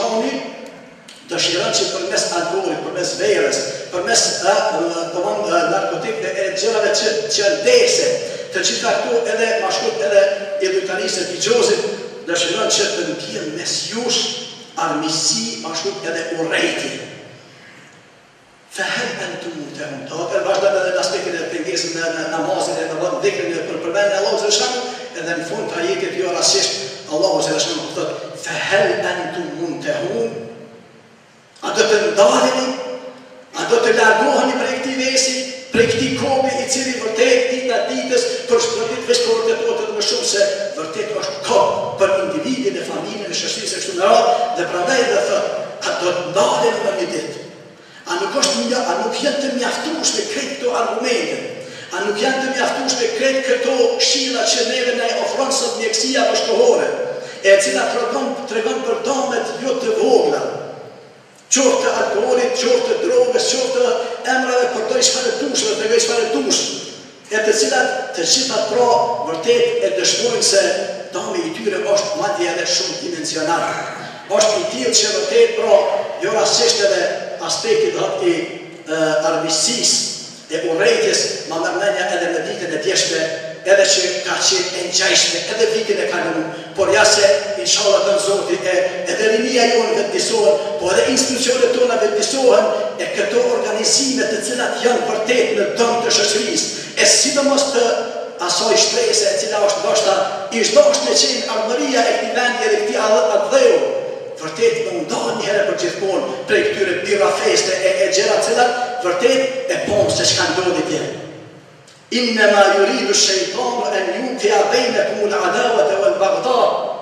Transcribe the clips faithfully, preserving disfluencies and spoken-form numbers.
shejtani dëshiron që përmes alkoolit, përmes verës, përmes narkotikëve e gjërave që, që ndese, të gjitha këto edhe mashkut edhe i lujtanisë e pigjozit, dëshiron që të ndjen mes jush armisi, mashkut edhe urrejti. Fehel entum muntehun. Të hëtër vazhdojnë edhe në aspektin e pengesën në namazin e në dhikrin e përpërmen e Allahu Zërëshanu, edhe në fund të ajetit jo rasisht Allahu Zërëshanu të thotë Fehel entum muntehun. A do të ndalini, a do të largoheni prej këtij vesi, prej këtij kopi i cili vërtet dita ditës për shpërblit veç për vërtetohet më shumë se vërtet është kop për individin e familjen e shoqërisë kështu me radhë, dhe prandaj edhe thotë, a do të ndaleni në një ditë. A nuk është një, a nuk janë të mjaftueshme këtë këto argumente, a nuk janë të mjaftueshme këtë këto këshilla që neve na ofron sot mjekësia bashkëkohore, e cila tregon tregon për domet jo të vogla, qoftë të alkoolit, qoftë të drogës, qoftë të emrave përdoj çfarë dush, dhe tregoj çfarë dush, e të cilat të gjitha pra vërtet e dëshmojnë se domi i tyre është madje edhe shumë dimensional. Është i tillë që vërtet pra jo rastisht edhe aspektit i armiqësisë e urrejtjes ma mërmenja edhe në ditën e djeshme, edhe që ka qenë e ngjajshme, edhe vitin e kaluar, por ja se inshallah të Zoti e edhe rinia jonë vetëdisohen, po edhe institucionet tona vetëdisohen e këto organizime të cilat janë vërtet në dëm të shoqërisë, e sidomos të asoj shtrese e cila është ndoshta i zhdosht në qenë ardhëria e këtij vendi edhe këtij atë vërtet më ndohet një herë për gjithmonë prej këtyre birafeste e, e gjëra cilat vërtet e pomë se çka ndodhi tje. Innema yuridu shejtanu an yuqi'a bainakum al-adawata wal-baghdha.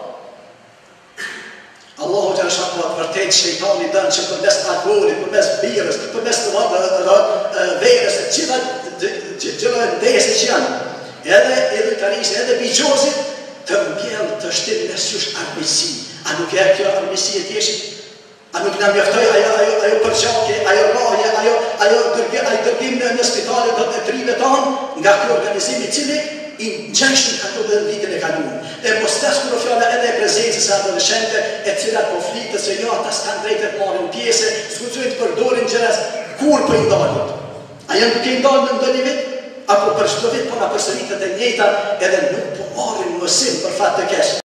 Allahu xhallahu shaqat vërtet shejtani dën që përmes alkoolit, përmes birës, përmes verës, të gjitha gjëra ndese që janë, edhe edhitarisë, edhe bigjozit, të mbjellë të shtinë mes jush armiqësi. A nuk e kjo armiqësi e tjeshit? A nuk në mjaftoj ajo, ajo, ajo përqake, ajo rrahje, ajo, ajo dërgim në, në spitalit dhe të rive tanë nga kjo organizimi cili i ngjashëm ato dhe vitin e kaluar. E mos tas kur fjala edhe e prezencës së adoleshente e cilat po flitet se jo ata s'kan drejtë të marrin pjesë, skuqojnë të përdorin gjëra kur po i ndalin. A janë duke i ndalur në ndonjë vit? Apo për çdo vit po na përsëritet e njëjta edhe nuk po marrin mësim për fat të keq.